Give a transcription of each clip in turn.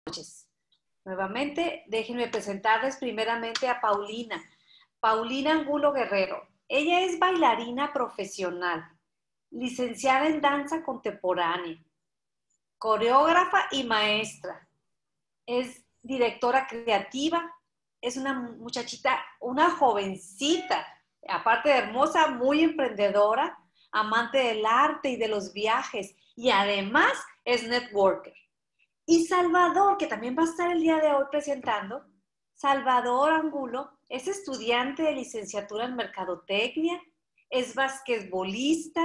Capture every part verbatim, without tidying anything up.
Noches. Nuevamente, déjenme presentarles primeramente a Paulina. Paulina Angulo Guerrero. Ella es bailarina profesional, licenciada en danza contemporánea, coreógrafa y maestra. Es directora creativa, es una muchachita, una jovencita, aparte de hermosa, muy emprendedora, amante del arte y de los viajes, y además es networker. Y Salvador, que también va a estar el día de hoy presentando, Salvador Angulo es estudiante de licenciatura en Mercadotecnia, es basquetbolista,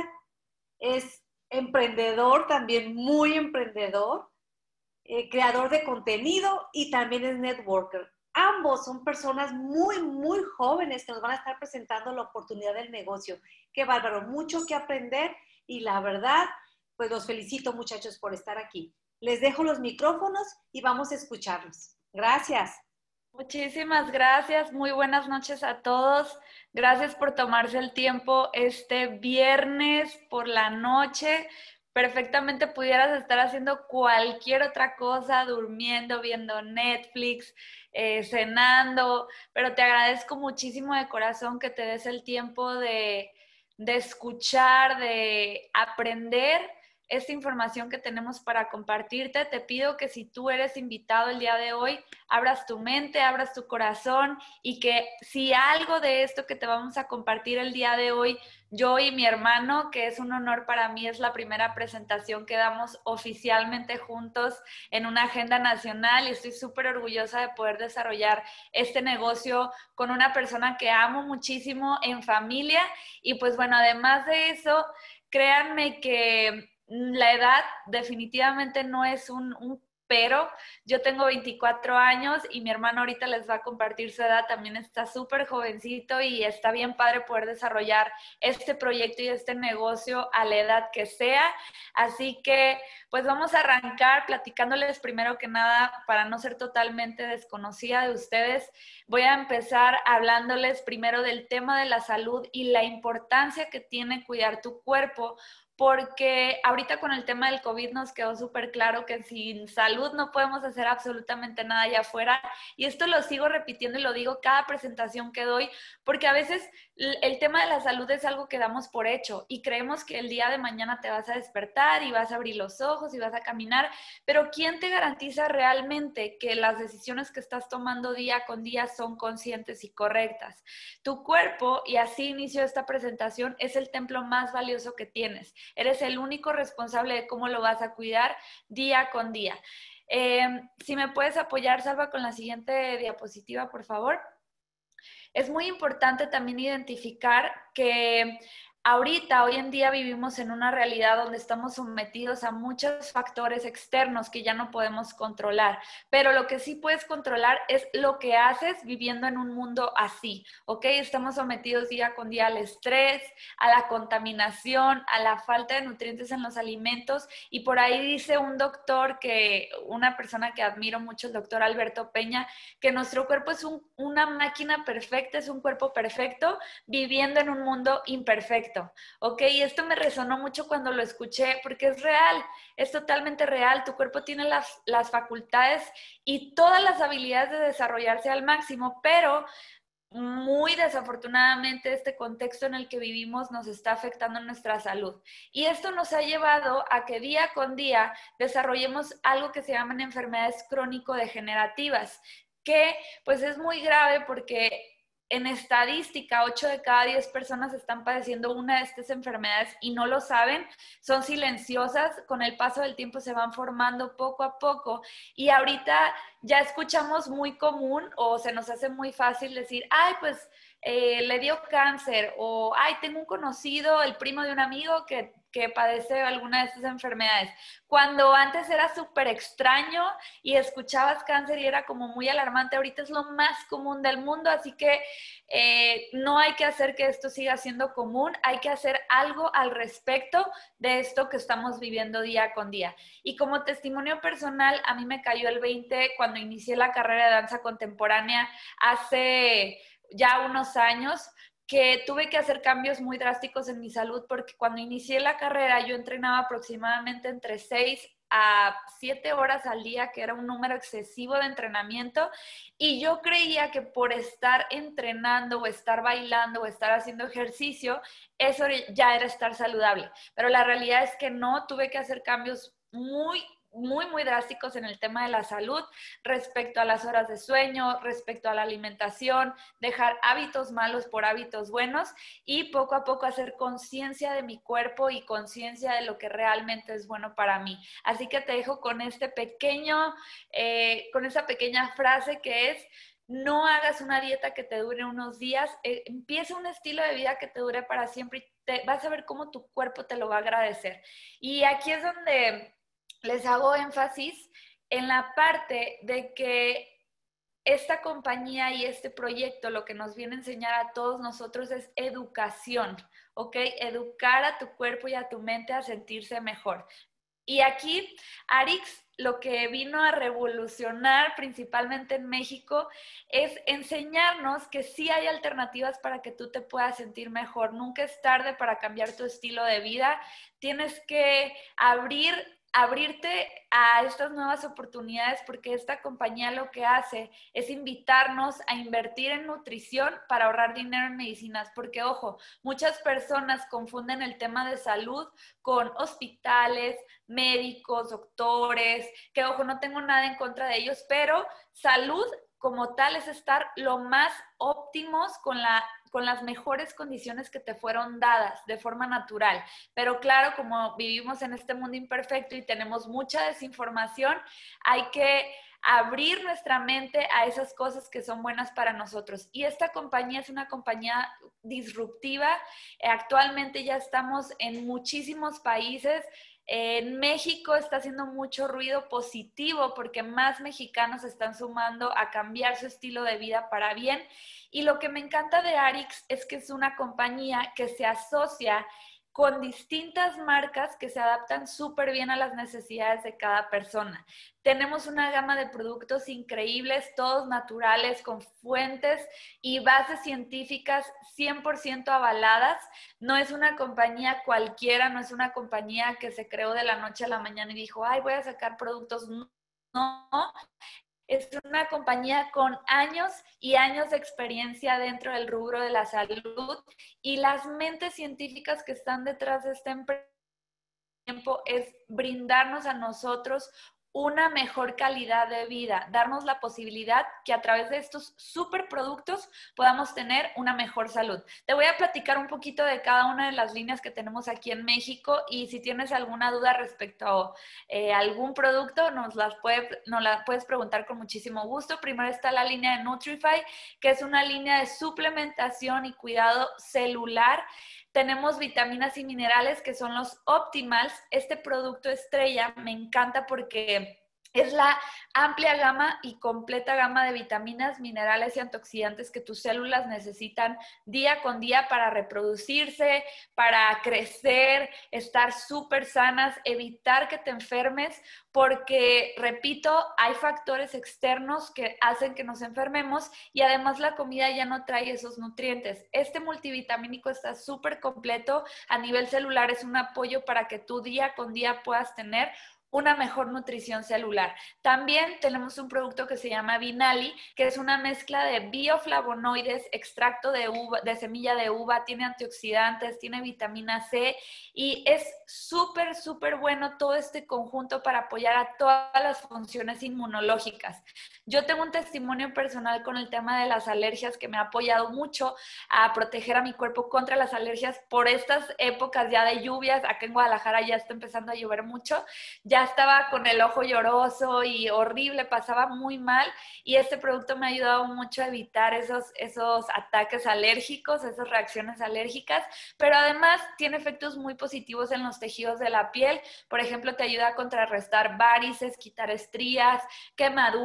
es emprendedor, también muy emprendedor, eh, creador de contenido y también es networker. Ambos son personas muy, muy jóvenes que nos van a estar presentando la oportunidad del negocio. Qué bárbaro, mucho que aprender y la verdad, pues los felicito muchachos por estar aquí. Les dejo los micrófonos y vamos a escucharlos. Gracias. Muchísimas gracias, muy buenas noches a todos. Gracias por tomarse el tiempo este viernes por la noche. Perfectamente pudieras estar haciendo cualquier otra cosa, durmiendo, viendo Netflix, eh, cenando, pero te agradezco muchísimo de corazón que te des el tiempo de, de escuchar, de aprender esta información que tenemos para compartirte. Te pido que si tú eres invitado el día de hoy, abras tu mente, abras tu corazón y que si algo de esto que te vamos a compartir el día de hoy, yo y mi hermano, que es un honor para mí, es la primera presentación que damos oficialmente juntos en una agenda nacional y estoy súper orgullosa de poder desarrollar este negocio con una persona que amo muchísimo en familia. Y pues bueno, además de eso, créanme que la edad definitivamente no es un, un pero. Yo tengo veinticuatro años y mi hermano ahorita les va a compartir su edad, también está súper jovencito y está bien padre poder desarrollar este proyecto y este negocio a la edad que sea. Así que pues vamos a arrancar platicándoles primero que nada, para no ser totalmente desconocida de ustedes, voy a empezar hablándoles primero del tema de la salud y la importancia que tiene cuidar tu cuerpo, porque ahorita con el tema del COVID nos quedó súper claro que sin salud no podemos hacer absolutamente nada allá afuera, y esto lo sigo repitiendo y lo digo cada presentación que doy, porque a veces el tema de la salud es algo que damos por hecho y creemos que el día de mañana te vas a despertar y vas a abrir los ojos y vas a caminar, pero ¿quién te garantiza realmente que las decisiones que estás tomando día con día son conscientes y correctas? Tu cuerpo, y así inicio esta presentación, es el templo más valioso que tienes. Eres el único responsable de cómo lo vas a cuidar día con día. Eh, si me puedes apoyar, Salva, con la siguiente diapositiva, por favor. Es muy importante también identificar que ahorita, hoy en día, vivimos en una realidad donde estamos sometidos a muchos factores externos que ya no podemos controlar, pero lo que sí puedes controlar es lo que haces viviendo en un mundo así, ¿ok? Estamos sometidos día con día al estrés, a la contaminación, a la falta de nutrientes en los alimentos, y por ahí dice un doctor, que una persona que admiro mucho, el doctor Alberto Peña, que nuestro cuerpo es un, una máquina perfecta, es un cuerpo perfecto viviendo en un mundo imperfecto. Ok, y esto me resonó mucho cuando lo escuché, porque es real, es totalmente real. Tu cuerpo tiene las, las facultades y todas las habilidades de desarrollarse al máximo, pero muy desafortunadamente este contexto en el que vivimos nos está afectando nuestra salud. Y esto nos ha llevado a que día con día desarrollemos algo que se llaman enfermedades crónico-degenerativas, que pues es muy grave porque en estadística, ocho de cada diez personas están padeciendo una de estas enfermedades y no lo saben, son silenciosas, con el paso del tiempo se van formando poco a poco, y ahorita ya escuchamos muy común o se nos hace muy fácil decir, ay, pues eh, le dio cáncer, o ay, tengo un conocido, el primo de un amigo que, que padece alguna de estas enfermedades, cuando antes era súper extraño y escuchabas cáncer y era como muy alarmante. Ahorita es lo más común del mundo, así que eh, no hay que hacer que esto siga siendo común, hay que hacer algo al respecto de esto que estamos viviendo día con día. Y como testimonio personal, a mí me cayó el veinte cuando inicié la carrera de danza contemporánea hace ya unos años, que tuve que hacer cambios muy drásticos en mi salud, porque cuando inicié la carrera yo entrenaba aproximadamente entre seis a siete horas al día, que era un número excesivo de entrenamiento, y yo creía que por estar entrenando o estar bailando o estar haciendo ejercicio, eso ya era estar saludable. Pero la realidad es que no, tuve que hacer cambios muy muy, muy drásticos en el tema de la salud respecto a las horas de sueño, respecto a la alimentación, dejar hábitos malos por hábitos buenos y poco a poco hacer conciencia de mi cuerpo y conciencia de lo que realmente es bueno para mí. Así que te dejo con este pequeño, eh, con esa pequeña frase que es: no hagas una dieta que te dure unos días, eh, empieza un estilo de vida que te dure para siempre y te, vas a ver cómo tu cuerpo te lo va a agradecer. Y aquí es donde les hago énfasis en la parte de que esta compañía y este proyecto lo que nos viene a enseñar a todos nosotros es educación, ¿ok? Educar a tu cuerpo y a tu mente a sentirse mejor. Y aquí Arix lo que vino a revolucionar principalmente en México es enseñarnos que sí hay alternativas para que tú te puedas sentir mejor. Nunca es tarde para cambiar tu estilo de vida. Tienes que abrir abrirte a estas nuevas oportunidades, porque esta compañía lo que hace es invitarnos a invertir en nutrición para ahorrar dinero en medicinas, porque ojo, muchas personas confunden el tema de salud con hospitales, médicos, doctores, que ojo, no tengo nada en contra de ellos, pero salud como tal es estar lo más óptimos con la con las mejores condiciones que te fueron dadas de forma natural. Pero claro, como vivimos en este mundo imperfecto y tenemos mucha desinformación, hay que abrir nuestra mente a esas cosas que son buenas para nosotros. Y esta compañía es una compañía disruptiva. Actualmente ya estamos en muchísimos países. En México está haciendo mucho ruido positivo porque más mexicanos se están sumando a cambiar su estilo de vida para bien. Y lo que me encanta de Arix es que es una compañía que se asocia con distintas marcas que se adaptan súper bien a las necesidades de cada persona. Tenemos una gama de productos increíbles, todos naturales, con fuentes y bases científicas cien por ciento avaladas. No es una compañía cualquiera, no es una compañía que se creó de la noche a la mañana y dijo, ay, voy a sacar productos. No, es una compañía con años y años de experiencia dentro del rubro de la salud, y las mentes científicas que están detrás de este emprendimiento es brindarnos a nosotros una mejor calidad de vida, darnos la posibilidad que a través de estos superproductos podamos tener una mejor salud. Te voy a platicar un poquito de cada una de las líneas que tenemos aquí en México, y si tienes alguna duda respecto a eh, algún producto, nos, las puede, nos la puedes preguntar con muchísimo gusto. Primero está la línea de Nutrify, que es una línea de suplementación y cuidado celular. Tenemos vitaminas y minerales que son los Optimals. Este producto estrella me encanta porque es la amplia gama y completa gama de vitaminas, minerales y antioxidantes que tus células necesitan día con día para reproducirse, para crecer, estar súper sanas, evitar que te enfermes, porque, repito, hay factores externos que hacen que nos enfermemos y además la comida ya no trae esos nutrientes. Este multivitamínico está súper completo. A nivel celular es un apoyo para que tú día con día puedas tener una mejor nutrición celular. También tenemos un producto que se llama Vinali, que es una mezcla de bioflavonoides, extracto de uva, de semilla de uva, tiene antioxidantes, tiene vitamina C, y es súper, súper bueno todo este conjunto para apoyar a todas las funciones inmunológicas. Yo tengo un testimonio personal con el tema de las alergias que me ha apoyado mucho a proteger a mi cuerpo contra las alergias por estas épocas ya de lluvias. Acá en Guadalajara ya está empezando a llover mucho. Ya estaba con el ojo lloroso y horrible, pasaba muy mal, y este producto me ha ayudado mucho a evitar esos, esos ataques alérgicos, esas reacciones alérgicas, pero además tiene efectos muy positivos en los tejidos de la piel. Por ejemplo, te ayuda a contrarrestar varices, quitar estrías, quemaduras celulares,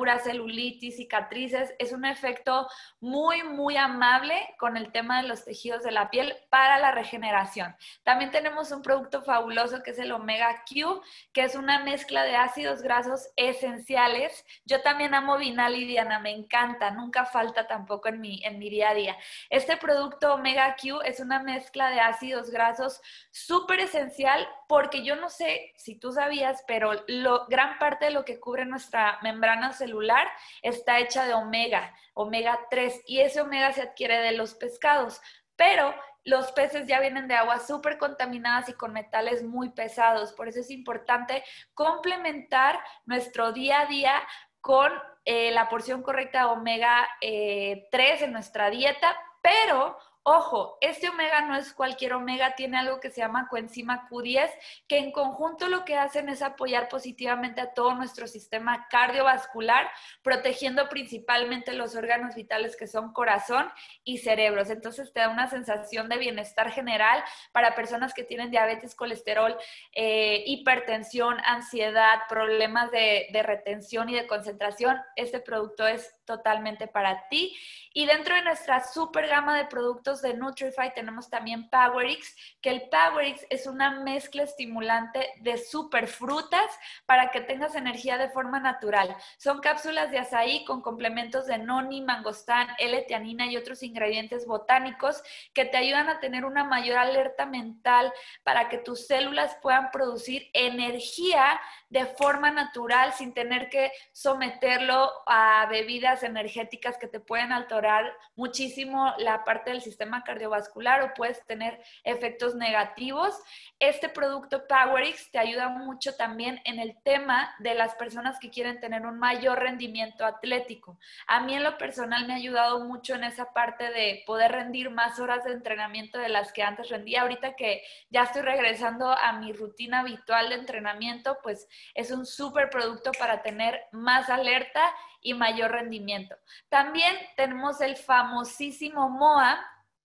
celulitis, cicatrices. Es un efecto muy, muy amable con el tema de los tejidos de la piel para la regeneración. También tenemos un producto fabuloso que es el Omega Q, que es una mezcla de ácidos grasos esenciales. Yo también amo Vinal y Diana, me encanta, nunca falta tampoco en mi, en mi día a día. Este producto Omega Q es una mezcla de ácidos grasos súper esencial porque yo no sé si tú sabías, pero lo, gran parte de lo que cubre nuestra membrana celular está hecha de omega, omega tres, y ese omega se adquiere de los pescados, pero los peces ya vienen de aguas súper contaminadas y con metales muy pesados. Por eso es importante complementar nuestro día a día con eh, la porción correcta de omega eh, tres en nuestra dieta, pero ojo, este omega no es cualquier omega, tiene algo que se llama coenzima Q diez, que en conjunto lo que hacen es apoyar positivamente a todo nuestro sistema cardiovascular, protegiendo principalmente los órganos vitales que son corazón y cerebros. Entonces te da una sensación de bienestar general para personas que tienen diabetes, colesterol, eh, hipertensión, ansiedad, problemas de, de retención y de concentración. Este producto es totalmente para ti. Y dentro de nuestra super gama de productos de Nutrify tenemos también PowerX, que el PowerX es una mezcla estimulante de superfrutas para que tengas energía de forma natural. Son cápsulas de azaí con complementos de noni, mangostán, L-teanina y otros ingredientes botánicos que te ayudan a tener una mayor alerta mental para que tus células puedan producir energía de forma natural sin tener que someterlo a bebidas energéticas que te pueden alterar muchísimo la parte del sistema cardiovascular o puedes tener efectos negativos. Este producto PowerX te ayuda mucho también en el tema de las personas que quieren tener un mayor rendimiento atlético. A mí en lo personal me ha ayudado mucho en esa parte de poder rendir más horas de entrenamiento de las que antes rendía. Ahorita que ya estoy regresando a mi rutina habitual de entrenamiento, pues es un súper producto para tener más alerta y mayor rendimiento. También tenemos el famosísimo M O A,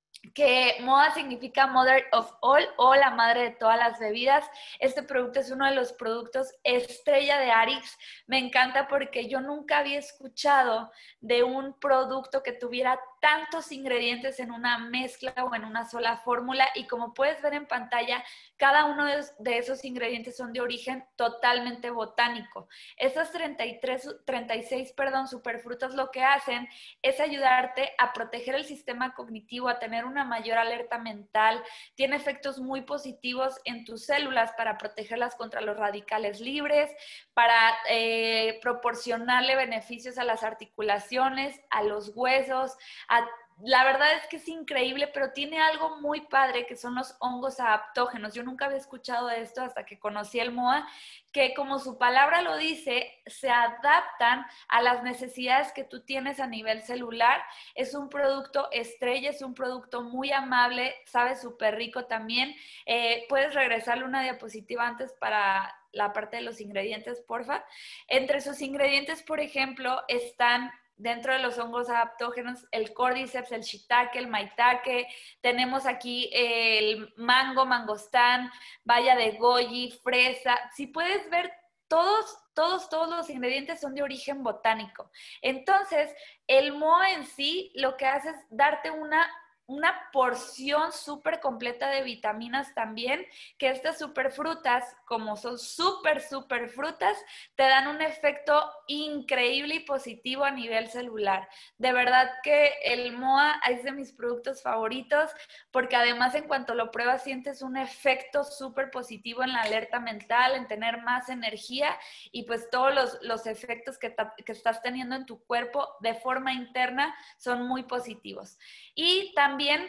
que M O A significa Mother of All o la madre de todas las bebidas. Este producto es uno de los productos estrella de Arix. Me encanta porque yo nunca había escuchado de un producto que tuviera tantos ingredientes en una mezcla o en una sola fórmula, y como puedes ver en pantalla, cada uno de esos ingredientes son de origen totalmente botánico. Esas treinta y tres, treinta y seis perdón, superfrutas lo que hacen es ayudarte a proteger el sistema cognitivo, a tener una mayor alerta mental. Tiene efectos muy positivos en tus células para protegerlas contra los radicales libres, para eh, proporcionarle beneficios a las articulaciones, a los huesos, a la verdad es que es increíble, pero tiene algo muy padre que son los hongos adaptógenos. Yo nunca había escuchado de esto hasta que conocí el M O A, que como su palabra lo dice, se adaptan a las necesidades que tú tienes a nivel celular. Es un producto estrella, es un producto muy amable, sabe súper rico también. Eh, ¿puedes regresarle una diapositiva antes para la parte de los ingredientes, porfa? Entre sus ingredientes, por ejemplo, están dentro de los hongos adaptógenos el cordyceps, el shiitake, el maitake. Tenemos aquí el mango, mangostán, baya de goji, fresa. Si puedes ver, todos, todos, todos los ingredientes son de origen botánico. Entonces, el M O A en sí lo que hace es darte una una porción súper completa de vitaminas también, que estas superfrutas, como son súper, súper frutas, te dan un efecto increíble y positivo a nivel celular. De verdad que el M O A es de mis productos favoritos, porque además en cuanto lo pruebas sientes un efecto súper positivo en la alerta mental, en tener más energía y pues todos los, los efectos que, que estás teniendo en tu cuerpo de forma interna son muy positivos. Y también También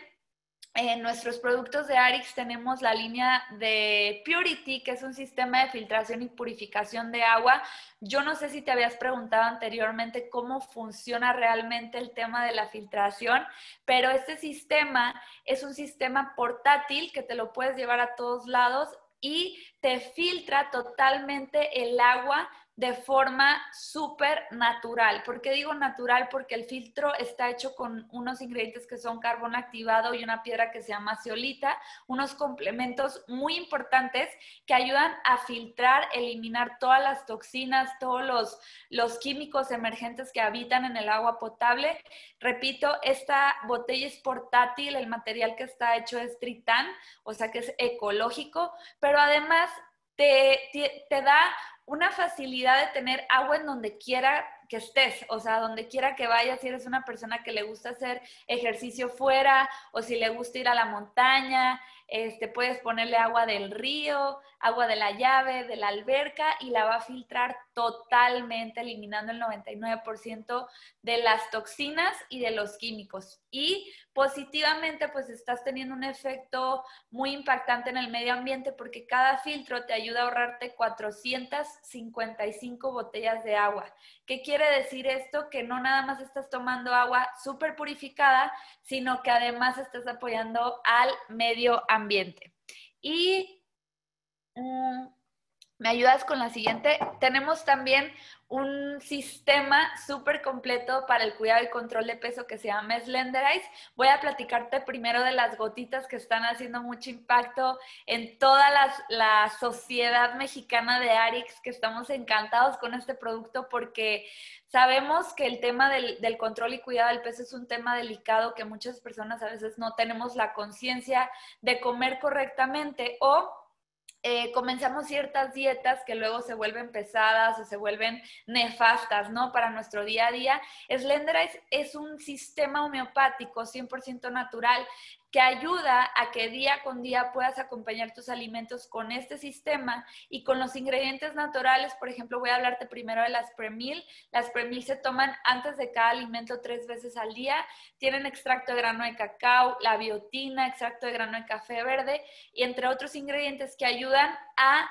en nuestros productos de Arix tenemos la línea de Purity, que es un sistema de filtración y purificación de agua. Yo no sé si te habías preguntado anteriormente cómo funciona realmente el tema de la filtración, pero este sistema es un sistema portátil que te lo puedes llevar a todos lados y te filtra totalmente el agua de forma súper natural. ¿Por qué digo natural? Porque el filtro está hecho con unos ingredientes que son carbón activado y una piedra que se llama zeolita, unos complementos muy importantes que ayudan a filtrar, eliminar todas las toxinas, todos los, los químicos emergentes que habitan en el agua potable. Repito, esta botella es portátil, el material que está hecho es tritán, o sea que es ecológico, pero además te, te, te da una facilidad de tener agua en donde quiera que estés, o sea, donde quiera que vayas, si eres una persona que le gusta hacer ejercicio fuera o si le gusta ir a la montaña, este, puedes ponerle agua del río, agua de la llave, de la alberca y la va a filtrar totalmente, eliminando el noventa y nueve por ciento de las toxinas y de los químicos. Y positivamente, pues estás teniendo un efecto muy impactante en el medio ambiente porque cada filtro te ayuda a ahorrarte cuatrocientas cincuenta y cinco botellas de agua. ¿Qué quiere decir esto? Que no nada más estás tomando agua súper purificada, sino que además estás apoyando al medio ambiente. Y um, ¿me ayudas con la siguiente? Tenemos también un sistema súper completo para el cuidado y control de peso que se llama Slenderize. Voy a platicarte primero de las gotitas que están haciendo mucho impacto en toda la, la sociedad mexicana de Arix, que estamos encantados con este producto porque sabemos que el tema del, del control y cuidado del peso es un tema delicado que muchas personas a veces no tenemos la conciencia de comer correctamente o Eh, comenzamos ciertas dietas que luego se vuelven pesadas o se vuelven nefastas, ¿no? Para nuestro día a día. Slenderize es un sistema homeopático cien por ciento natural que ayuda a que día con día puedas acompañar tus alimentos con este sistema y con los ingredientes naturales. Por ejemplo, voy a hablarte primero de las Premil. Las Premil se toman antes de cada alimento tres veces al día. Tienen extracto de grano de cacao, la biotina, extracto de grano de café verde y entre otros ingredientes que ayudan a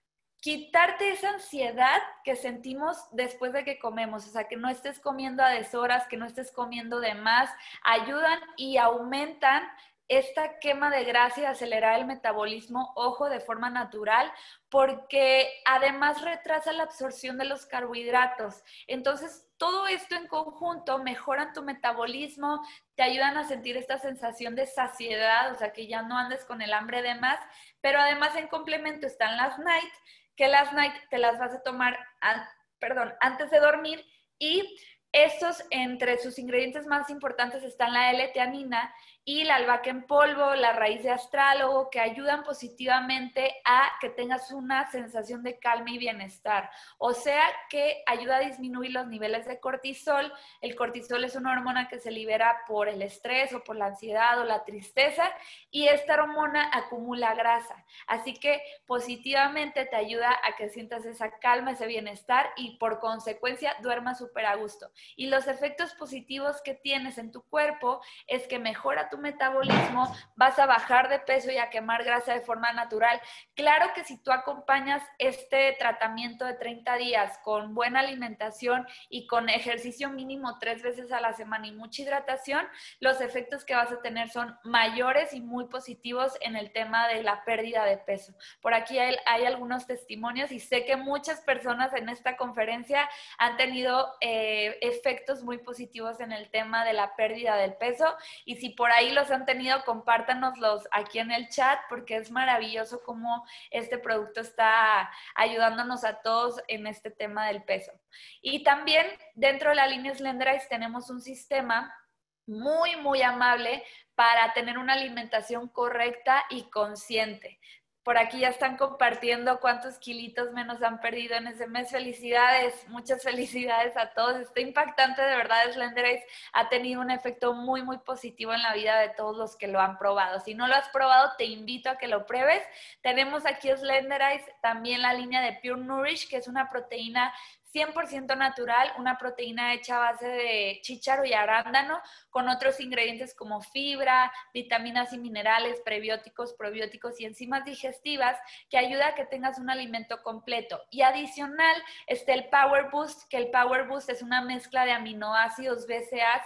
quitarte esa ansiedad que sentimos después de que comemos, o sea, que no estés comiendo a deshoras, que no estés comiendo de más, ayudan y aumentan esta quema de grasa y acelerar el metabolismo, ojo, de forma natural, porque además retrasa la absorción de los carbohidratos. Entonces, todo esto en conjunto mejoran tu metabolismo, te ayudan a sentir esta sensación de saciedad, o sea, que ya no andes con el hambre de más, pero además en complemento están las Night, que las Night te las vas a tomar, a, perdón, antes de dormir y estos, entre sus ingredientes más importantes están la L-teanina y la albahaca en polvo, la raíz de astrálogo, que ayudan positivamente a que tengas una sensación de calma y bienestar. O sea, que ayuda a disminuir los niveles de cortisol. El cortisol es una hormona que se libera por el estrés o por la ansiedad o la tristeza y esta hormona acumula grasa. Así que positivamente te ayuda a que sientas esa calma, ese bienestar y por consecuencia duermas súper a gusto. Y los efectos positivos que tienes en tu cuerpo es que mejora tu metabolismo, vas a bajar de peso y a quemar grasa de forma natural. Claro que si tú acompañas este tratamiento de treinta días con buena alimentación y con ejercicio mínimo tres veces a la semana y mucha hidratación, los efectos que vas a tener son mayores y muy positivos en el tema de la pérdida de peso. Por aquí hay, hay algunos testimonios y sé que muchas personas en esta conferencia han tenido eh, efectos muy positivos en el tema de la pérdida del peso y si por ahí los han tenido, compártanoslos aquí en el chat porque es maravilloso cómo este producto está ayudándonos a todos en este tema del peso. Y también dentro de la línea Slenderize tenemos un sistema muy, muy amable para tener una alimentación correcta y consciente. Por aquí ya están compartiendo cuántos kilitos menos han perdido en ese mes. Felicidades, muchas felicidades a todos. Está impactante, de verdad, Slenderize ha tenido un efecto muy, muy positivo en la vida de todos los que lo han probado. Si no lo has probado, te invito a que lo pruebes. Tenemos aquí Slenderize, también la línea de Pure Nourish, que es una proteína cien por ciento natural, una proteína hecha a base de chícharo y arándano, con otros ingredientes como fibra, vitaminas y minerales, prebióticos, probióticos y enzimas digestivas, que ayuda a que tengas un alimento completo. Y adicional está el Power Boost, que el Power Boost es una mezcla de aminoácidos B C A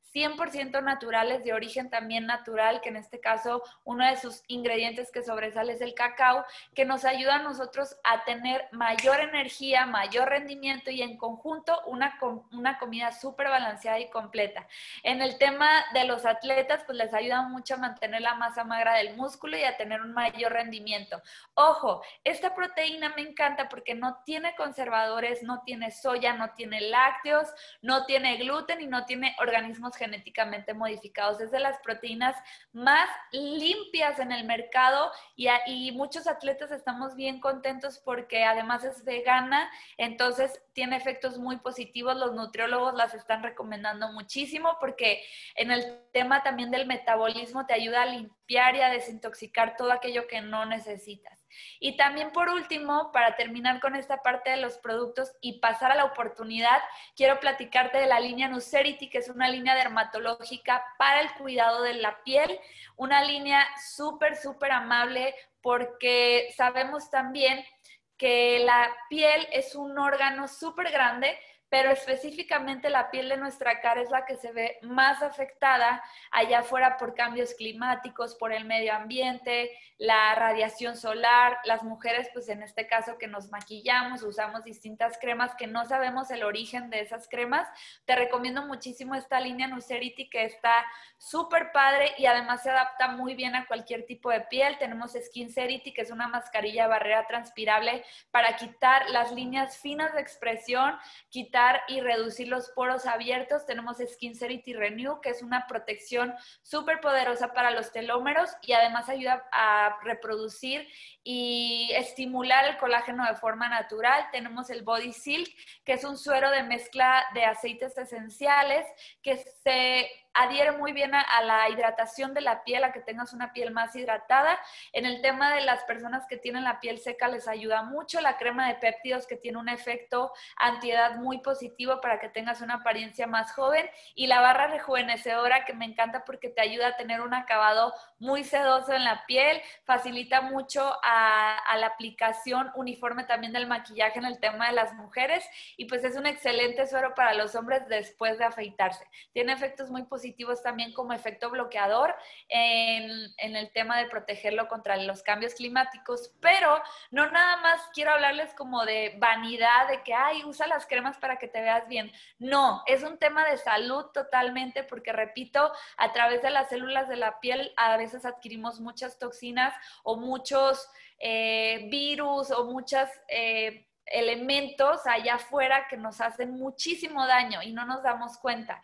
cien por ciento naturales, de origen también natural, que en este caso uno de sus ingredientes que sobresale es el cacao, que nos ayuda a nosotros a tener mayor energía, mayor rendimiento y en conjunto una, una comida súper balanceada y completa. En el tema de los atletas, pues les ayuda mucho a mantener la masa magra del músculo y a tener un mayor rendimiento. Ojo, esta proteína me encanta porque no tiene conservadores, no tiene soya, no tiene lácteos, no tiene gluten y no tiene organismos genéticamente modificados. Es de las proteínas más limpias en el mercado y, a, y muchos atletas estamos bien contentos porque además es vegana, entonces tiene efectos muy positivos. Los nutriólogos las están recomendando muchísimo porque en el tema también del metabolismo te ayuda a limpiar y a desintoxicar todo aquello que no necesitas. Y también por último, para terminar con esta parte de los productos y pasar a la oportunidad, quiero platicarte de la línea Nucerity, que es una línea dermatológica para el cuidado de la piel, una línea súper, súper amable porque sabemos también que la piel es un órgano súper grande, pero específicamente la piel de nuestra cara es la que se ve más afectada allá afuera por cambios climáticos, por el medio ambiente, la radiación solar. Las mujeres, pues en este caso que nos maquillamos, usamos distintas cremas que no sabemos el origen de esas cremas. Te recomiendo muchísimo esta línea Nucerity, que está súper padre y además se adapta muy bien a cualquier tipo de piel. Tenemos Skincerity, que es una mascarilla barrera transpirable para quitar las líneas finas de expresión, quitar y reducir los poros abiertos. Tenemos Skincerity Renew, que es una protección súper poderosa para los telómeros y además ayuda a reproducir y estimular el colágeno de forma natural. Tenemos el Body Silk, que es un suero de mezcla de aceites esenciales que se adhiere muy bien a, a la hidratación de la piel, a que tengas una piel más hidratada. En el tema de las personas que tienen la piel seca les ayuda mucho la crema de péptidos, que tiene un efecto antiedad muy positivo para que tengas una apariencia más joven, y la barra rejuvenecedora, que me encanta porque te ayuda a tener un acabado muy sedoso en la piel, facilita mucho a, a la aplicación uniforme también del maquillaje en el tema de las mujeres, y pues es un excelente suero para los hombres después de afeitarse. Tiene efectos muy positivos también como efecto bloqueador en, en el tema de protegerlo contra los cambios climáticos, pero no nada más quiero hablarles como de vanidad, de que, ay, usa las cremas para que te veas bien. No, es un tema de salud totalmente, porque repito, a través de las células de la piel a veces adquirimos muchas toxinas o muchos eh, virus o muchas... Eh, elementos allá afuera que nos hacen muchísimo daño y no nos damos cuenta.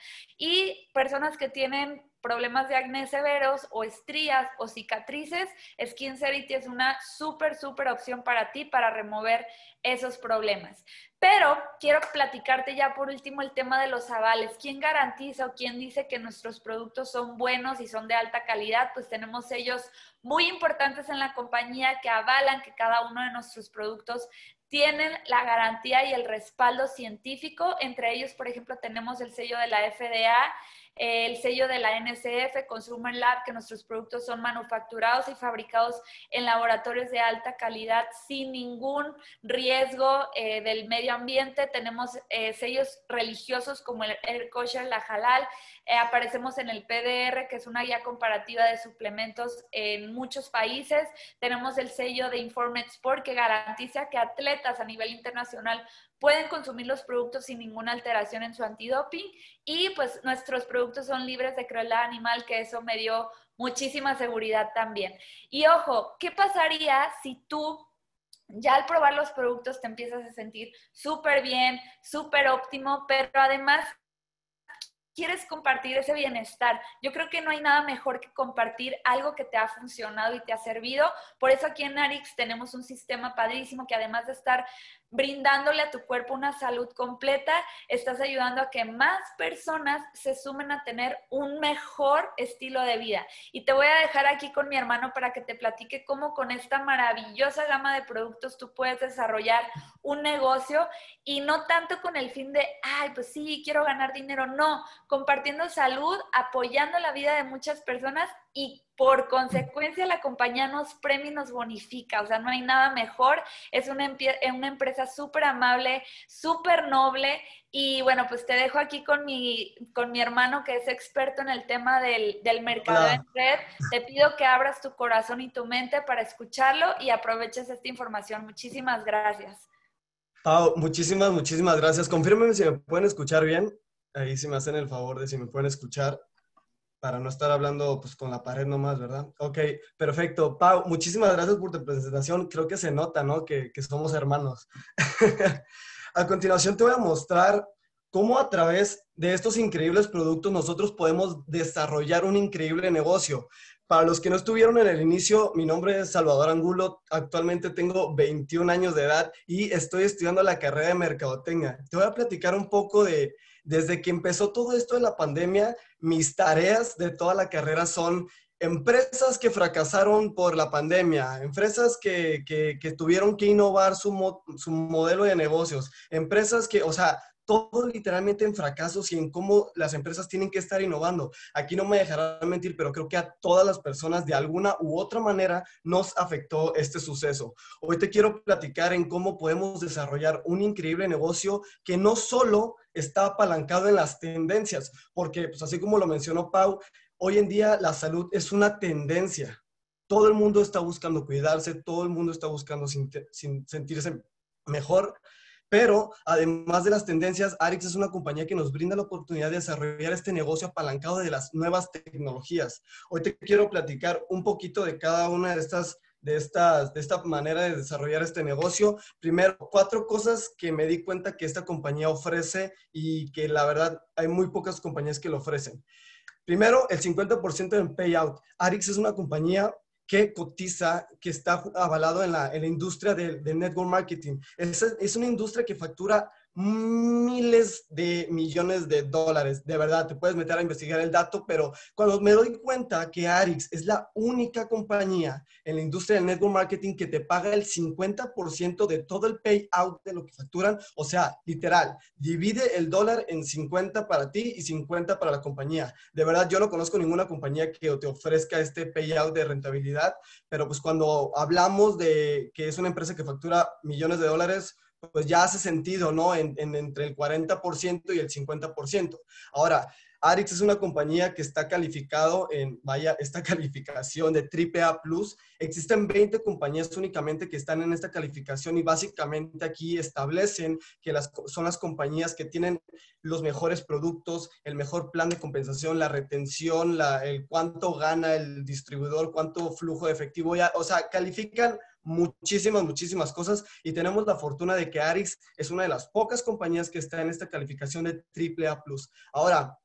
Y personas que tienen problemas de acné severos o estrías o cicatrices, Skincerity es una súper, súper opción para ti para remover esos problemas. Pero quiero platicarte ya por último el tema de los avales. ¿Quién garantiza o quién dice que nuestros productos son buenos y son de alta calidad? Pues tenemos sellos muy importantes en la compañía que avalan que cada uno de nuestros productos tienen la garantía y el respaldo científico. Entre ellos, por ejemplo, tenemos el sello de la F D A, el sello de la N S F, Consumer Lab, que nuestros productos son manufacturados y fabricados en laboratorios de alta calidad sin ningún riesgo eh, del medio ambiente. Tenemos eh, sellos religiosos como el, el kosher, la halal. Eh, aparecemos en el P D R, que es una guía comparativa de suplementos en muchos países. Tenemos el sello de Informed Sport, que garantiza que atletas a nivel internacional pueden consumir los productos sin ninguna alteración en su antidoping, y pues nuestros productos son libres de crueldad animal, que eso me dio muchísima seguridad también. Y ojo, ¿qué pasaría si tú ya al probar los productos te empiezas a sentir súper bien, súper óptimo, pero además quieres compartir ese bienestar? Yo creo que no hay nada mejor que compartir algo que te ha funcionado y te ha servido. Por eso aquí en Arix tenemos un sistema padrísimo que, además de estar brindándole a tu cuerpo una salud completa, estás ayudando a que más personas se sumen a tener un mejor estilo de vida. Y te voy a dejar aquí con mi hermano para que te platique cómo con esta maravillosa gama de productos tú puedes desarrollar un negocio, y no tanto con el fin de, ay, pues sí, quiero ganar dinero. No, compartiendo salud, apoyando la vida de muchas personas y por consecuencia la compañía nos premia y nos bonifica, o sea, no hay nada mejor, es una, una empresa súper amable, súper noble, y bueno, pues te dejo aquí con mi, con mi hermano que es experto en el tema del, del mercadeo en Hola. red. Te pido que abras tu corazón y tu mente para escucharlo y aproveches esta información. Muchísimas gracias. Pau, muchísimas, muchísimas gracias. Confírmenme si me pueden escuchar bien. Ahí si me hacen el favor de si me pueden escuchar para no estar hablando pues con la pared nomás, ¿verdad? Ok, perfecto. Pau, muchísimas gracias por tu presentación. Creo que se nota, ¿no? Que, que somos hermanos. A continuación te voy a mostrar cómo a través de estos increíbles productos nosotros podemos desarrollar un increíble negocio. Para los que no estuvieron en el inicio, mi nombre es Salvador Angulo. Actualmente tengo veintiún años de edad y estoy estudiando la carrera de Mercadotecnia. Te voy a platicar un poco de, desde que empezó todo esto de la pandemia, mis tareas de toda la carrera son empresas que fracasaron por la pandemia, empresas que, que, que tuvieron que innovar su, mo, su modelo de negocios, empresas que, o sea, todo literalmente en fracasos y en cómo las empresas tienen que estar innovando. Aquí no me dejarán mentir, pero creo que a todas las personas de alguna u otra manera nos afectó este suceso. Hoy te quiero platicar en cómo podemos desarrollar un increíble negocio que no solo está apalancado en las tendencias, porque pues así como lo mencionó Pau, hoy en día la salud es una tendencia. Todo el mundo está buscando cuidarse, todo el mundo está buscando sin, sin sentirse mejor. Pero además de las tendencias, Arix es una compañía que nos brinda la oportunidad de desarrollar este negocio apalancado de las nuevas tecnologías. Hoy te quiero platicar un poquito de cada una de estas, de estas, de esta manera de desarrollar este negocio. Primero, cuatro cosas que me di cuenta que esta compañía ofrece y que la verdad hay muy pocas compañías que lo ofrecen. Primero, el cincuenta por ciento en payout. Arix es una compañía que cotiza, que está avalado en la, en la industria del de network marketing. Es, es una industria que factura miles de millones de dólares. De verdad, te puedes meter a investigar el dato, pero cuando me doy cuenta que Arix es la única compañía en la industria del network marketing que te paga el cincuenta por ciento de todo el payout de lo que facturan, o sea, literal, divide el dólar en cincuenta para ti y cincuenta para la compañía. De verdad, yo no conozco ninguna compañía que te ofrezca este payout de rentabilidad, pero pues cuando hablamos de que es una empresa que factura millones de dólares, pues ya hace sentido, ¿no? En, en, entre el cuarenta por ciento y el cincuenta por ciento. Ahora, Arix es una compañía que está calificado en, vaya, esta calificación de triple A plus. Existen veinte compañías únicamente que están en esta calificación y básicamente aquí establecen que las, son las compañías que tienen los mejores productos, el mejor plan de compensación, la retención, la, el cuánto gana el distribuidor, cuánto flujo de efectivo, ya, o sea, califican muchísimas, muchísimas cosas y tenemos la fortuna de que Arix es una de las pocas compañías que está en esta calificación de triple A plus. Ahora,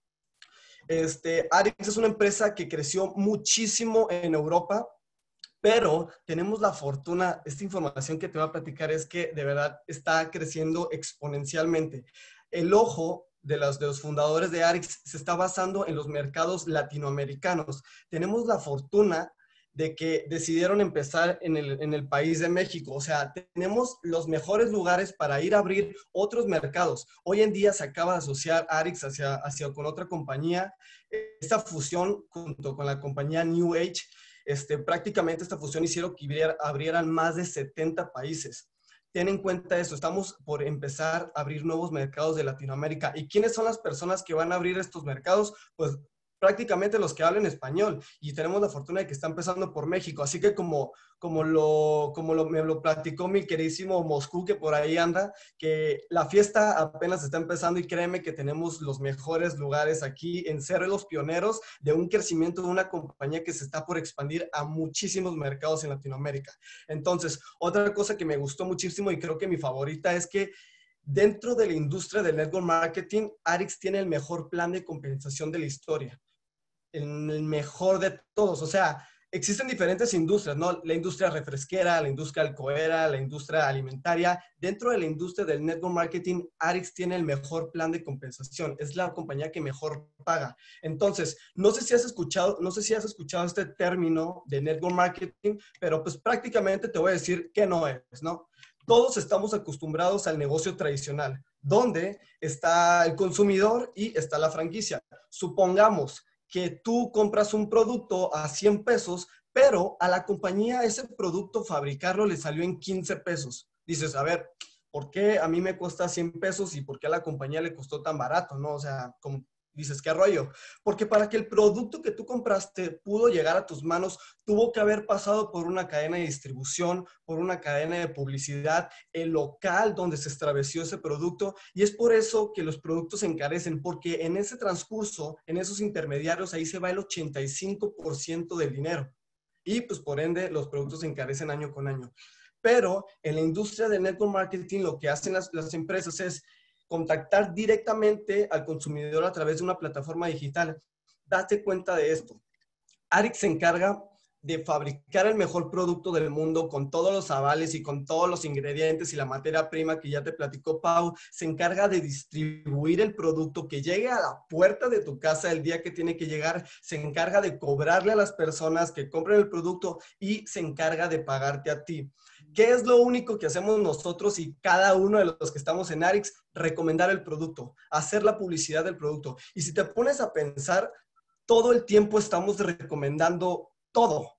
este, Arix es una empresa que creció muchísimo en Europa, pero tenemos la fortuna, esta información que te voy a platicar es que de verdad está creciendo exponencialmente. El ojo de los, de los fundadores de Arix se está basando en los mercados latinoamericanos. Tenemos la fortuna de que decidieron empezar en el, en el país de México. O sea, tenemos los mejores lugares para ir a abrir otros mercados. Hoy en día se acaba de asociar Arix hacia, hacia con otra compañía. Esta fusión junto con la compañía New Age, este, prácticamente esta fusión hicieron que abriera, abrieran más de setenta países. Ten en cuenta eso, estamos por empezar a abrir nuevos mercados de Latinoamérica. ¿Y quiénes son las personas que van a abrir estos mercados? Pues prácticamente los que hablan español y tenemos la fortuna de que está empezando por México. Así que como, como, lo, como lo, me lo platicó mi queridísimo Moscú, que por ahí anda, que la fiesta apenas está empezando y créeme que tenemos los mejores lugares aquí en ser los pioneros de un crecimiento de una compañía que se está por expandir a muchísimos mercados en Latinoamérica. Entonces, otra cosa que me gustó muchísimo y creo que mi favorita es que dentro de la industria del network marketing, Arix tiene el mejor plan de compensación de la historia. El mejor de todos. O sea, existen diferentes industrias, ¿no? La industria refresquera, la industria alcoholera, la industria alimentaria. Dentro de la industria del network marketing, Arix tiene el mejor plan de compensación. Es la compañía que mejor paga. Entonces, no sé si has escuchado, no sé si has escuchado este término de network marketing, pero pues prácticamente te voy a decir que no es, ¿no? Todos estamos acostumbrados al negocio tradicional, donde está el consumidor y está la franquicia. Supongamos que tú compras un producto a cien pesos, pero a la compañía ese producto fabricarlo le salió en quince pesos. Dices, a ver, ¿por qué a mí me cuesta cien pesos y por qué a la compañía le costó tan barato? ¿No? O sea, como dices, ¿qué rollo? Porque para que el producto que tú compraste pudo llegar a tus manos, tuvo que haber pasado por una cadena de distribución, por una cadena de publicidad, el local donde se estableció ese producto, y es por eso que los productos se encarecen, porque en ese transcurso, en esos intermediarios, ahí se va el ochenta y cinco por ciento del dinero. Y pues por ende los productos se encarecen año con año. Pero en la industria del network marketing lo que hacen las, las empresas es contactar directamente al consumidor a través de una plataforma digital. Date cuenta de esto. Arix se encarga de fabricar el mejor producto del mundo con todos los avales y con todos los ingredientes y la materia prima que ya te platicó Pau. Se encarga de distribuir el producto, que llegue a la puerta de tu casa el día que tiene que llegar. Se encarga de cobrarle a las personas que compren el producto y se encarga de pagarte a ti. ¿Qué es lo único que hacemos nosotros y cada uno de los que estamos en Arix? Recomendar el producto, hacer la publicidad del producto. Y si te pones a pensar, todo el tiempo estamos recomendando todo.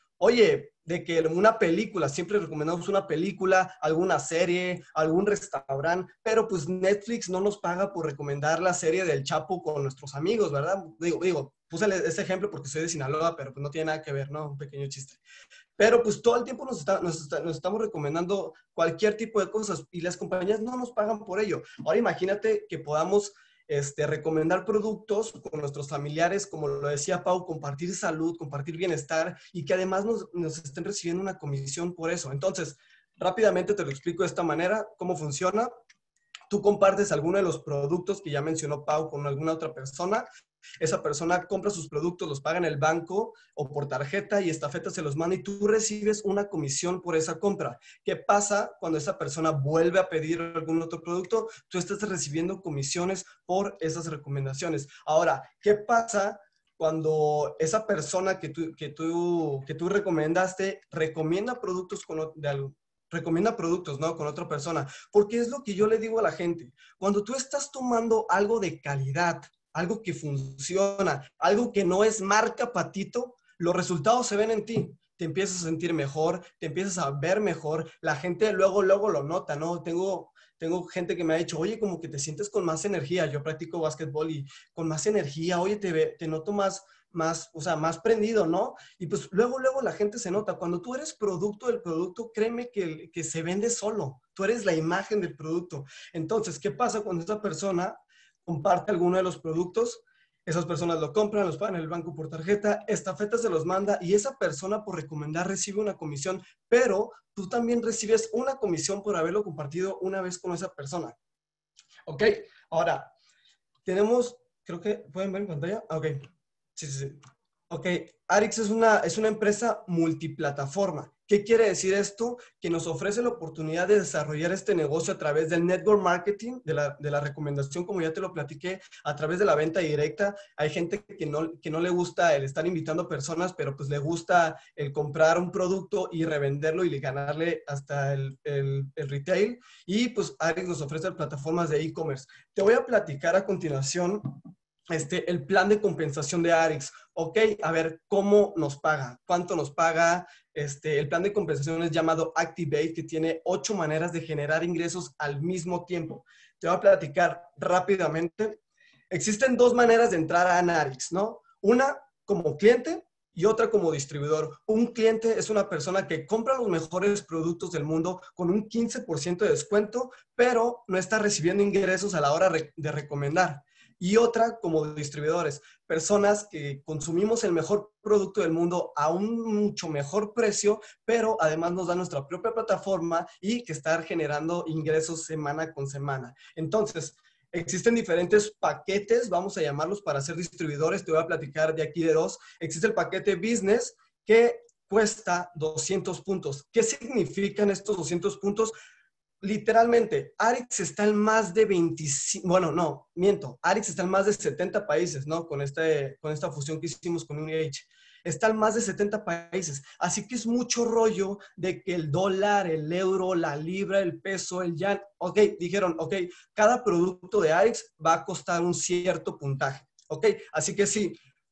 Oye, de que una película, siempre recomendamos una película, alguna serie, algún restaurante, pero pues Netflix no nos paga por recomendar la serie del Chapo con nuestros amigos, ¿verdad? Digo, digo, puse ese ejemplo porque soy de Sinaloa, pero pues no tiene nada que ver, ¿no? Un pequeño chiste. Pero pues todo el tiempo nos, está, nos, está, nos estamos recomendando cualquier tipo de cosas y las compañías no nos pagan por ello. Ahora imagínate que podamos este, recomendar productos con nuestros familiares, como lo decía Pau, compartir salud, compartir bienestar y que además nos, nos estén recibiendo una comisión por eso. Entonces, rápidamente te lo explico de esta manera, cómo funciona. Tú compartes alguno de los productos que ya mencionó Pau con alguna otra persona. Esa persona compra sus productos, los paga en el banco o por tarjeta y Estafeta se los manda y tú recibes una comisión por esa compra. ¿Qué pasa cuando esa persona vuelve a pedir algún otro producto? Tú estás recibiendo comisiones por esas recomendaciones. Ahora, ¿qué pasa cuando esa persona que tú, que tú, que tú recomendaste recomienda productos con, de algo? Recomienda productos, ¿no? Con otra persona. Porque es lo que yo le digo a la gente. Cuando tú estás tomando algo de calidad, algo que funciona, algo que no es marca patito, los resultados se ven en ti. Te empiezas a sentir mejor, te empiezas a ver mejor. La gente luego, luego lo nota, ¿no? Tengo, tengo gente que me ha dicho, oye, como que te sientes con más energía. Yo practico básquetbol y con más energía, oye, te, te noto más... más, o sea, más prendido, ¿no? Y pues luego, luego la gente se nota. Cuando tú eres producto del producto, créeme que, que se vende solo. Tú eres la imagen del producto. Entonces, ¿qué pasa cuando esa persona comparte alguno de los productos? Esas personas lo compran, los pagan en el banco por tarjeta, Estafeta se los manda y esa persona por recomendar recibe una comisión, pero tú también recibes una comisión por haberlo compartido una vez con esa persona. ¿Ok? Ahora, tenemos, creo que, ¿pueden ver en pantalla? Ok. Sí, sí, sí. Ok, Arix es una, es una empresa multiplataforma. ¿Qué quiere decir esto? Que nos ofrece la oportunidad de desarrollar este negocio a través del network marketing, de la, de la recomendación, como ya te lo platiqué, a través de la venta directa. Hay gente que no, que no le gusta el estar invitando personas, pero pues le gusta el comprar un producto y revenderlo y ganarle hasta el, el, el retail. Y pues Arix nos ofrece plataformas de e-commerce. Te voy a platicar a continuación Este, el plan de compensación de Arix. Ok, a ver, ¿cómo nos paga? ¿Cuánto nos paga? Este, el plan de compensación es llamado Activate, que tiene ocho maneras de generar ingresos al mismo tiempo. Te voy a platicar rápidamente. Existen dos maneras de entrar a Arix, ¿no? Una como cliente y otra como distribuidor. Un cliente es una persona que compra los mejores productos del mundo con un quince por ciento de descuento, pero no está recibiendo ingresos a la hora de recomendar. Y otra como distribuidores, personas que consumimos el mejor producto del mundo a un mucho mejor precio, pero además nos da nuestra propia plataforma y que está generando ingresos semana con semana. Entonces, existen diferentes paquetes, vamos a llamarlos para ser distribuidores. Te voy a platicar de aquí de dos. Existe el paquete Business que cuesta doscientos puntos. ¿Qué significan estos doscientos puntos? Literalmente, Arix está en más de veinticinco, bueno, no, miento, Arix está en más de setenta países, ¿no? Con, este, con esta fusión que hicimos con UniH. Está en más de setenta países, así que es mucho rollo de que el dólar, el euro, la libra, el peso, el yan, ok, dijeron, ok, cada producto de Arix va a costar un cierto puntaje, ok, así que sí,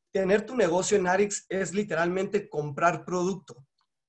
tener tu negocio en Arix es literalmente comprar producto.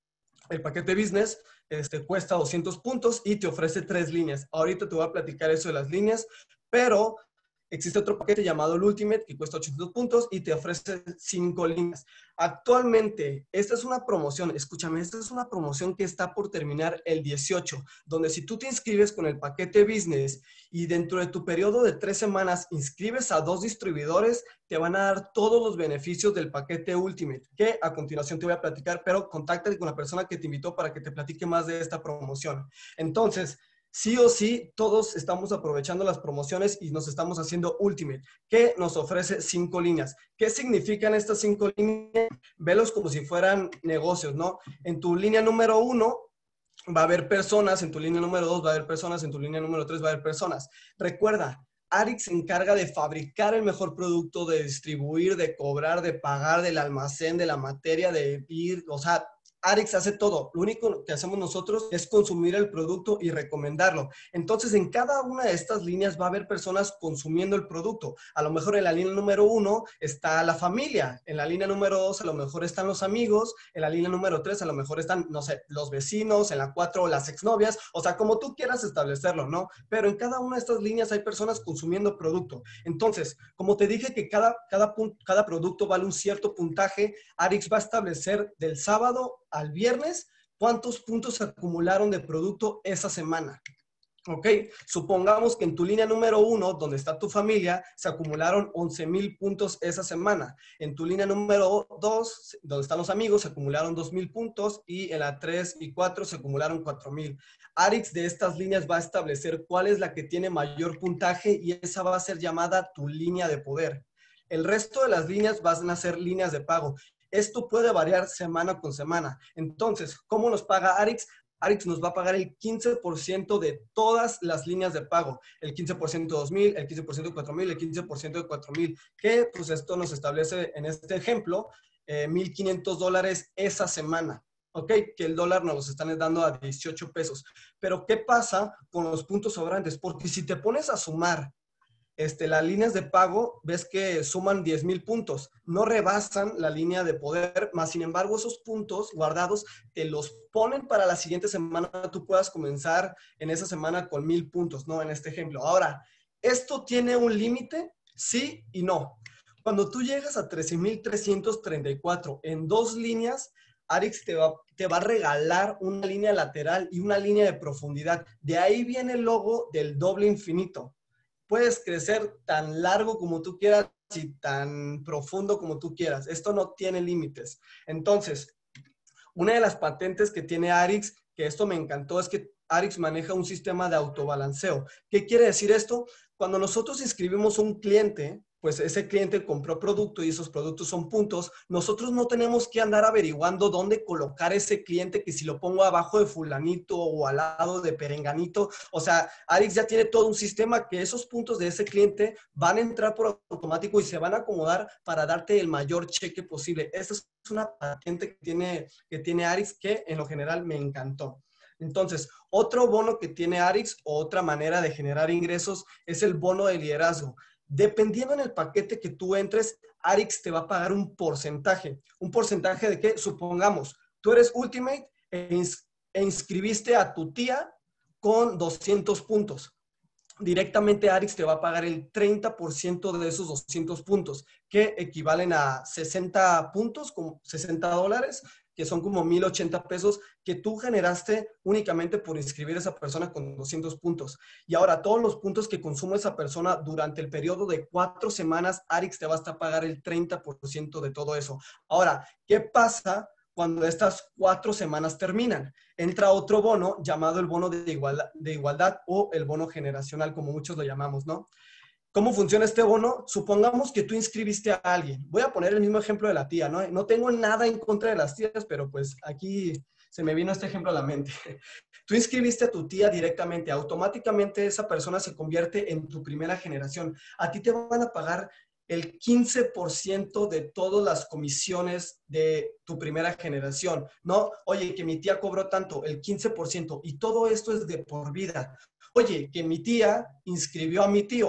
El paquete business este, cuesta doscientos puntos y te ofrece tres líneas. Ahorita te voy a platicar eso de las líneas, pero existe otro paquete llamado el Ultimate que cuesta ochocientos puntos y te ofrece cinco líneas. Actualmente, esta es una promoción, escúchame, esta es una promoción que está por terminar el dieciocho, donde si tú te inscribes con el paquete business y dentro de tu periodo de tres semanas inscribes a dos distribuidores, te van a dar todos los beneficios del paquete Ultimate, que a continuación te voy a platicar, pero contáctate con la persona que te invitó para que te platique más de esta promoción. Entonces, sí o sí, todos estamos aprovechando las promociones y nos estamos haciendo Ultimate, que nos ofrece cinco líneas. ¿Qué significan estas cinco líneas? Velos como si fueran negocios, ¿no? En tu línea número uno va a haber personas, en tu línea número dos va a haber personas, en tu línea número tres va a haber personas. Recuerda, Arix se encarga de fabricar el mejor producto, de distribuir, de cobrar, de pagar, del almacén, de la materia, de ir, o sea, Arix hace todo. Lo único que hacemos nosotros es consumir el producto y recomendarlo. Entonces, en cada una de estas líneas va a haber personas consumiendo el producto. A lo mejor en la línea número uno está la familia. En la línea número dos a lo mejor están los amigos. En la línea número tres a lo mejor están, no sé, los vecinos. En la cuatro las exnovias. O sea, como tú quieras establecerlo, ¿no? Pero en cada una de estas líneas hay personas consumiendo producto. Entonces, como te dije que cada, cada, cada producto vale un cierto puntaje, Arix va a establecer del sábado al viernes, ¿cuántos puntos se acumularon de producto esa semana? Ok, supongamos que en tu línea número uno, donde está tu familia, se acumularon once mil puntos esa semana. En tu línea número dos, donde están los amigos, se acumularon dos mil puntos y en la tres y cuatro se acumularon cuatro mil. Arix de estas líneas va a establecer cuál es la que tiene mayor puntaje y esa va a ser llamada tu línea de poder. El resto de las líneas van a ser líneas de pago. Esto puede variar semana con semana. Entonces, ¿cómo nos paga Arix? Arix nos va a pagar el quince por ciento de todas las líneas de pago. El quince por ciento de dos mil, el quince por ciento de cuatro mil, el quince por ciento de cuatro mil. Que pues esto nos establece en este ejemplo eh, mil quinientos dólares esa semana. ¿Ok? Que el dólar nos los están dando a dieciocho pesos. Pero ¿qué pasa con los puntos sobrantes? Porque si te pones a sumar Este, las líneas de pago, ves que suman diez mil puntos, no rebasan la línea de poder, más sin embargo esos puntos guardados te los ponen para la siguiente semana, tú puedas comenzar en esa semana con mil puntos, ¿no? En este ejemplo. Ahora, ¿esto tiene un límite? Sí y no. Cuando tú llegas a trece mil trescientos treinta y cuatro en dos líneas, Arix te va, te va a regalar una línea lateral y una línea de profundidad. De ahí viene el logo del doble infinito. Puedes crecer tan largo como tú quieras y tan profundo como tú quieras. Esto no tiene límites. Entonces, una de las patentes que tiene Arix, que esto me encantó, es que Arix maneja un sistema de autobalanceo. ¿Qué quiere decir esto? Cuando nosotros inscribimos un cliente, pues ese cliente compró producto y esos productos son puntos, nosotros no tenemos que andar averiguando dónde colocar ese cliente, que si lo pongo abajo de fulanito o al lado de perenganito. O sea, Arix ya tiene todo un sistema que esos puntos de ese cliente van a entrar por automático y se van a acomodar para darte el mayor cheque posible. Esta es una patente que tiene, que tiene Arix que en lo general me encantó. Entonces, otro bono que tiene Arix o otra manera de generar ingresos es el bono de liderazgo. Dependiendo en el paquete que tú entres, Arix te va a pagar un porcentaje. ¿Un porcentaje de qué? Supongamos, tú eres Ultimate e, ins e inscribiste a tu tía con doscientos puntos. Directamente Arix te va a pagar el treinta por ciento de esos doscientos puntos, que equivalen a sesenta puntos, como sesenta dólares, que son como mil ochenta pesos que tú generaste únicamente por inscribir a esa persona con doscientos puntos. Y ahora, todos los puntos que consume esa persona durante el periodo de cuatro semanas, Arix te va a estar pagar el treinta por ciento de todo eso. Ahora, ¿qué pasa cuando estas cuatro semanas terminan? Entra otro bono llamado el bono de igualdad, de igualdad o el bono generacional, como muchos lo llamamos, ¿no? ¿Cómo funciona este bono? Supongamos que tú inscribiste a alguien. Voy a poner el mismo ejemplo de la tía, ¿no? No tengo nada en contra de las tías, pero pues aquí se me vino este ejemplo a la mente. Tú inscribiste a tu tía directamente. Automáticamente esa persona se convierte en tu primera generación. A ti te van a pagar el quince por ciento de todas las comisiones de tu primera generación, ¿no? Oye, que mi tía cobró tanto, el quince por ciento. Y todo esto es de por vida. Oye, que mi tía inscribió a mi tío.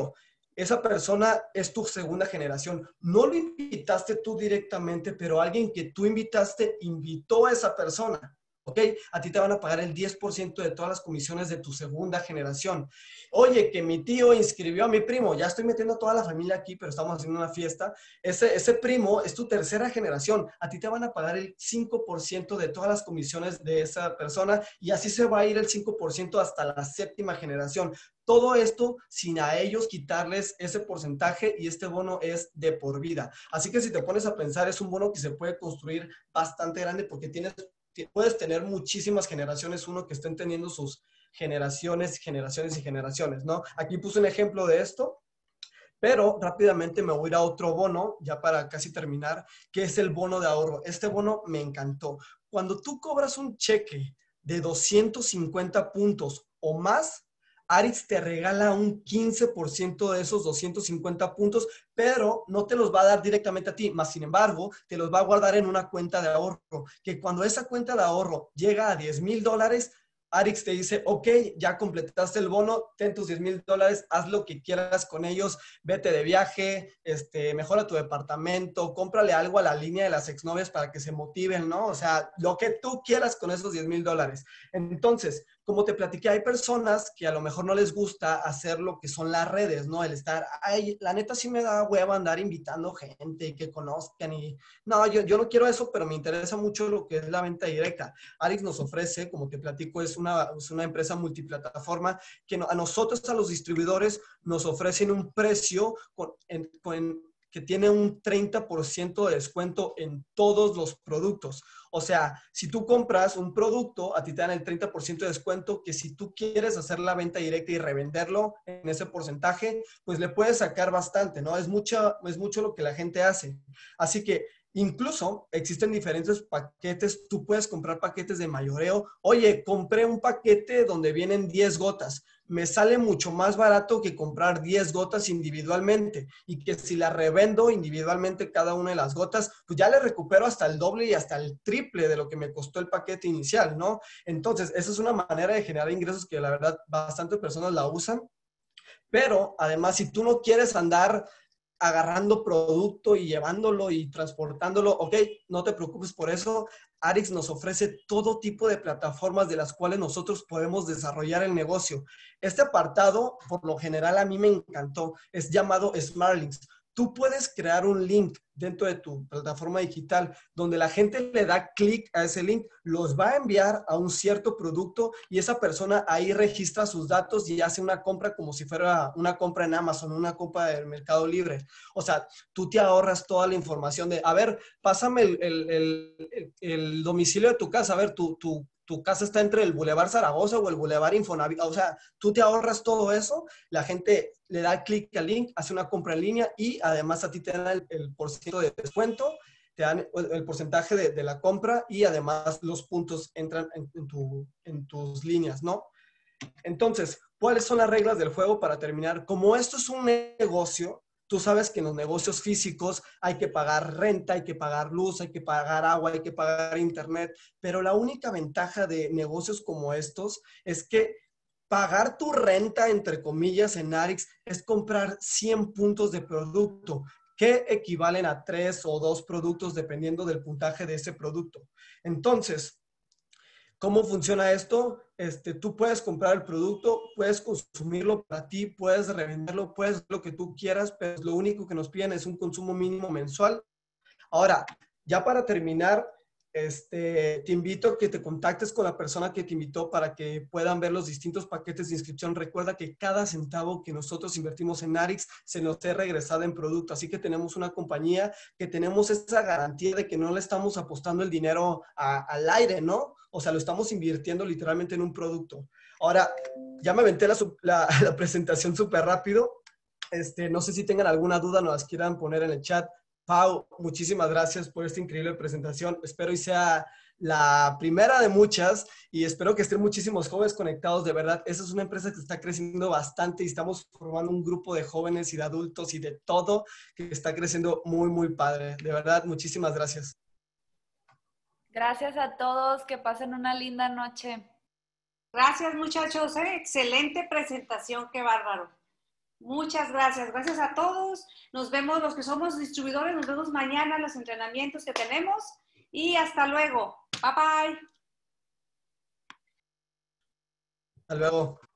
esa persona es tu segunda generación. No lo invitaste tú directamente, pero alguien que tú invitaste invitó a esa persona. ¿Ok? A ti te van a pagar el diez por ciento de todas las comisiones de tu segunda generación. Oye, que mi tío inscribió a mi primo. Ya estoy metiendo a toda la familia aquí, pero estamos haciendo una fiesta. Ese, ese primo es tu tercera generación. A ti te van a pagar el cinco por ciento de todas las comisiones de esa persona y así se va a ir el cinco por ciento hasta la séptima generación. Todo esto sin a ellos quitarles ese porcentaje y este bono es de por vida. Así que si te pones a pensar, es un bono que se puede construir bastante grande porque tienes puedes tener muchísimas generaciones, uno que estén teniendo sus generaciones, generaciones y generaciones, ¿no? Aquí puse un ejemplo de esto, pero rápidamente me voy a ir a otro bono, ya para casi terminar, que es el bono de ahorro. Este bono me encantó. Cuando tú cobras un cheque de doscientos cincuenta puntos o más, Arix te regala un quince por ciento de esos doscientos cincuenta puntos, pero no te los va a dar directamente a ti, más sin embargo, te los va a guardar en una cuenta de ahorro, que cuando esa cuenta de ahorro llega a diez mil dólares, Arix te dice, ok, ya completaste el bono, ten tus diez mil dólares, haz lo que quieras con ellos, vete de viaje, este, mejora tu departamento, cómprale algo a la línea de las exnovias para que se motiven, ¿no? O sea, lo que tú quieras con esos diez mil dólares. Entonces, como te platiqué, hay personas que a lo mejor no les gusta hacer lo que son las redes, ¿no? El estar, ay, la neta sí me da hueva andar invitando gente y que conozcan y, no, yo, yo no quiero eso, pero me interesa mucho lo que es la venta directa. Arix nos ofrece, como te platico, es una, es una empresa multiplataforma que no, a nosotros, a los distribuidores, nos ofrecen un precio con, en, con, que tiene un treinta por ciento de descuento en todos los productos. O sea, si tú compras un producto, a ti te dan el treinta por ciento de descuento, que si tú quieres hacer la venta directa y revenderlo en ese porcentaje, pues le puedes sacar bastante, ¿no? Es mucho, es mucho lo que la gente hace. Así que incluso existen diferentes paquetes. Tú puedes comprar paquetes de mayoreo. Oye, compré un paquete donde vienen diez gotas. Me sale mucho más barato que comprar diez gotas individualmente y que si la revendo individualmente cada una de las gotas, pues ya le recupero hasta el doble y hasta el triple de lo que me costó el paquete inicial, ¿no? Entonces, esa es una manera de generar ingresos que la verdad bastantes personas la usan, pero además si tú no quieres andar agarrando producto y llevándolo y transportándolo, ok, no te preocupes por eso. Arix nos ofrece todo tipo de plataformas de las cuales nosotros podemos desarrollar el negocio. Este apartado, por lo general, a mí me encantó. Es llamado SmartLinks. Tú puedes crear un link dentro de tu plataforma digital donde la gente le da clic a ese link, los va a enviar a un cierto producto y esa persona ahí registra sus datos y hace una compra como si fuera una compra en Amazon, una compra del Mercado Libre. O sea, tú te ahorras toda la información de, a ver, pásame el, el, el, el domicilio de tu casa, a ver, tu, tu tu casa está entre el Boulevard Zaragoza o el Boulevard Infonavit, o sea, tú te ahorras todo eso, la gente le da clic al link, hace una compra en línea y además a ti te dan el, el porcentaje de descuento, te dan el, el porcentaje de, de la compra y además los puntos entran en, en, tu, en tus líneas, ¿no? Entonces, ¿cuáles son las reglas del juego para terminar? Como esto es un negocio, tú sabes que en los negocios físicos hay que pagar renta, hay que pagar luz, hay que pagar agua, hay que pagar internet, pero la única ventaja de negocios como estos es que pagar tu renta, entre comillas, en Arix es comprar cien puntos de producto, que equivalen a tres o dos productos dependiendo del puntaje de ese producto. Entonces, ¿cómo funciona esto? Este, tú puedes comprar el producto, puedes consumirlo para ti, puedes revenderlo, puedes lo que tú quieras, pero lo único que nos piden es un consumo mínimo mensual. Ahora, ya para terminar, este, te invito a que te contactes con la persona que te invitó para que puedan ver los distintos paquetes de inscripción. Recuerda que cada centavo que nosotros invertimos en Arix se nos ha regresado en producto. Así que tenemos una compañía que tenemos esa garantía de que no le estamos apostando el dinero a, al aire, ¿no? O sea, lo estamos invirtiendo literalmente en un producto. Ahora, ya me aventé la, la, la presentación súper rápido. Este, no sé si tengan alguna duda, nos las quieran poner en el chat. Pau, muchísimas gracias por esta increíble presentación. Espero y sea la primera de muchas y espero que estén muchísimos jóvenes conectados. De verdad, esa es una empresa que está creciendo bastante y estamos formando un grupo de jóvenes y de adultos y de todo que está creciendo muy, muy padre. De verdad, muchísimas gracias. Gracias a todos, que pasen una linda noche. Gracias, muchachos. ¿eh? Excelente presentación, qué bárbaro. Muchas gracias. Gracias a todos. Nos vemos los que somos distribuidores. Nos vemos mañana en los entrenamientos que tenemos. Y hasta luego. Bye, bye. Hasta luego.